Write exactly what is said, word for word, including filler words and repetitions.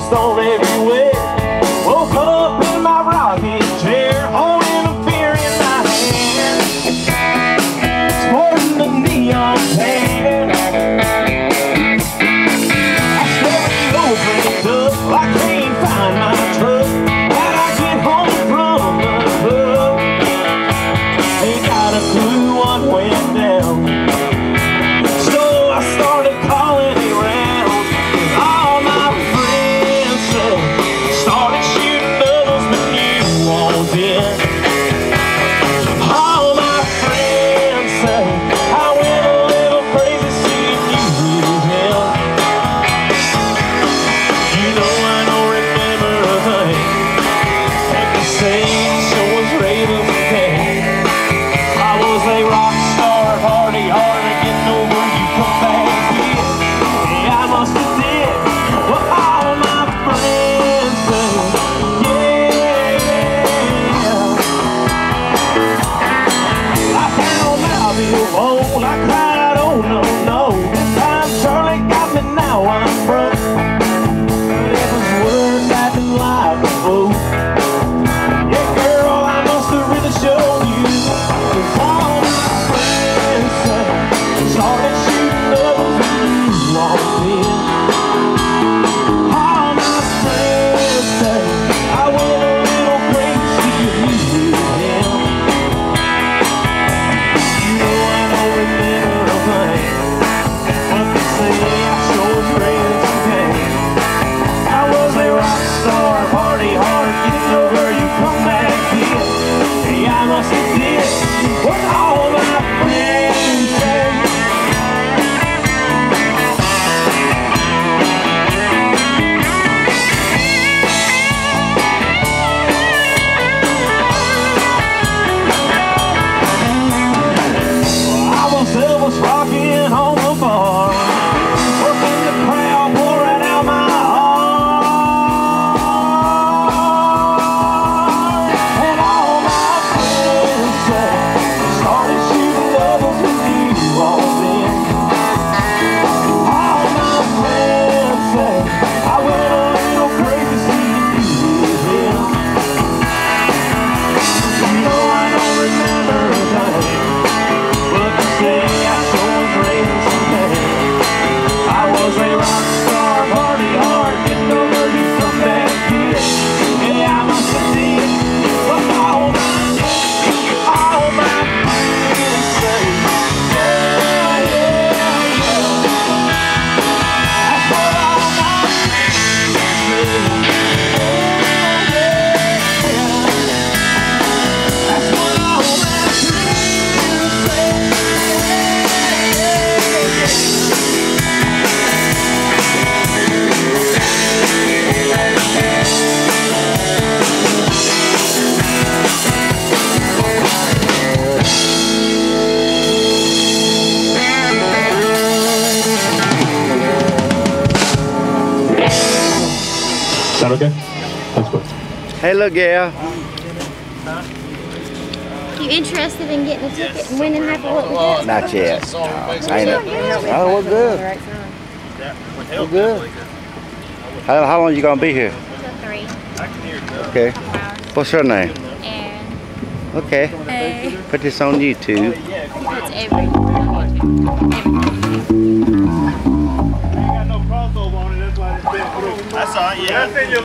rhinestone everywhere. Woke up in my rocking chair, holding a beer in my hand, sporting the neon tan. I slowly opened up, I can't find my truck. How'd I get home from the club? Ain't got a clue what went down. So I started calling around. All my friends said, started shooting doubles when you walked in. All my friends say I went a little crazy seeing you with him. You know I don't remember a thing. Like the same show was raving with pain. I was a rock star, party hard, getting over you come back here. Yeah, I must have did what all my friends say. Yeah, I found out the old, I cried, oh no, no. This time Charlie got me, now I'm broke. But it was worth acting like a fool. Yeah, girl, I must have really showed you. 'Cause all my friends say, started shooting doubles when you walked in. All my friends say I went a little crazy with him. You know I don't remember a thing, but they say I sure was raising some pain. I was a rock star, party hard, getting over you come back here. Hey, I must have did what all my friends say. Well, I was Elvis rocking on the bar, working the crowd, pouring out my heart. And all my friends say, started shooting doubles when you walked in. All my friends say I went a little crazy seeing you with him. You know I don't remember a thing, but they say I sure was raising some pain. I was a rock star, party hard, getting over you come back here. Yeah, I must have did what all my, all my friends say. Yeah, yeah, yeah. That's what all my friends say. Yeah, yeah, yeah. That's what all my friends say. Sound okay? That's good. Hey, look, gal. You interested in getting a ticket and winning half of what we got? Not yet. No, ain't it? Oh, we're good. We're good. How, how long you gonna be here? Till three. Okay. What's her name? Aaron. Okay. Hey. Put this on YouTube. It's everything. That's all, yeah.